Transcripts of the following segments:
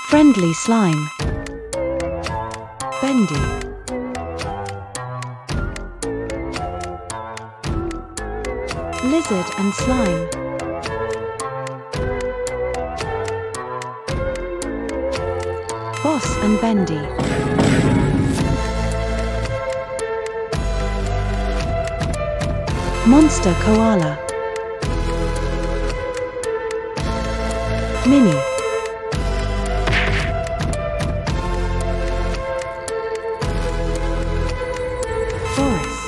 Friendly slime. Bendy. Lizard and slime. Boss and Bendy. Monster koala. Mini. Forest.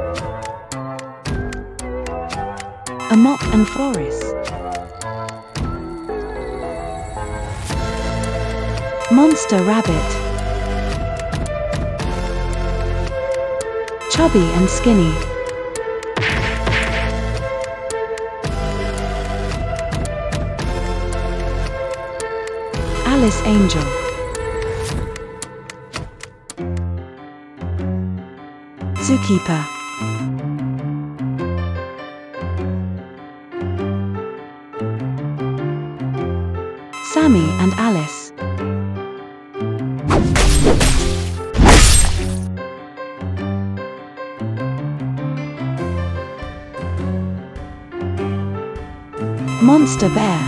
Amok and Forest. Monster rabbit. Chubby and skinny. Alice Angel. Zookeeper. Sammy and Alice. Monster bear.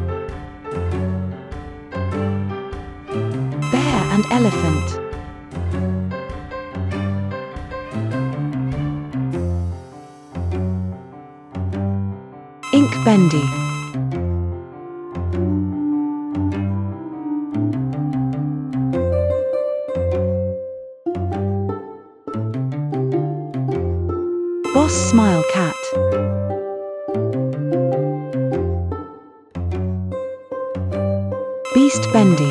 Bear and elephant. Ink Bendy. Boss Smile Cat. Beast Bendy.